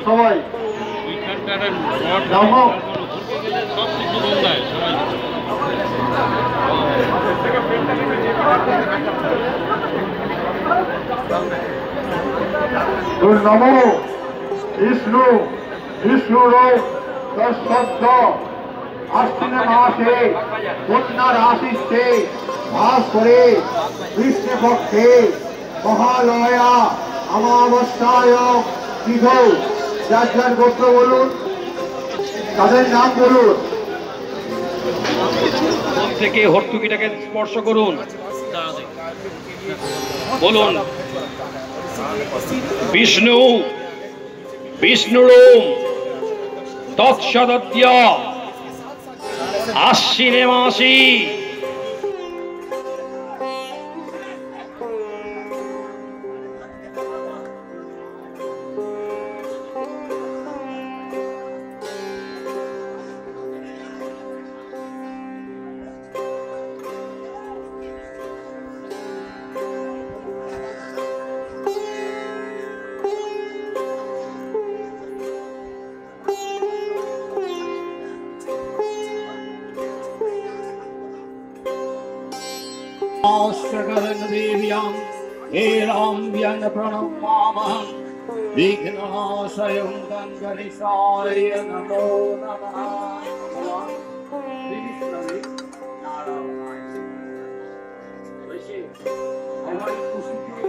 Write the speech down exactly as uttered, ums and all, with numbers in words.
সবাই নামো। নমো বিষ্ণু বিষ্ণু তৎসদ্য আশ্বিনে মাসে কন্যা রাশিতে ভাস করে কৃষ্ণপক্ষে মহালয়া অমাবস্যায় তিথৌ যার যার গোত্র বলুন, তাদের নাম বলুন। থেকে হর্তুকিটাকে স্পর্শ করুন, বলুন বিষ্ণু বিষ্ণুরূপ তৎসদ্য আশ্বিনে মাসি देव्यां हे राम्यं प्रणमामः विघ्नाशयं गणेशाय नमो नमः। আমার খুশি